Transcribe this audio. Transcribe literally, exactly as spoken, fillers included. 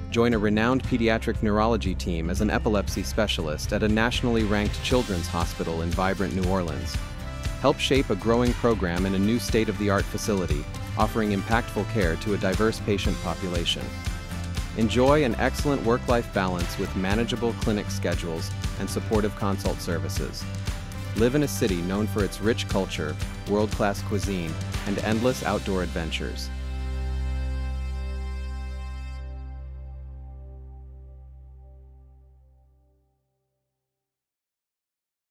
Join a renowned pediatric neurology team as an epilepsy specialist at a nationally ranked children's hospital in vibrant New Orleans. Help shape a growing program in a new state-of-the-art facility, offering impactful care to a diverse patient population. Enjoy an excellent work-life balance with manageable clinic schedules and supportive consult services. Live in a city known for its rich culture, world-class cuisine, and endless outdoor adventures.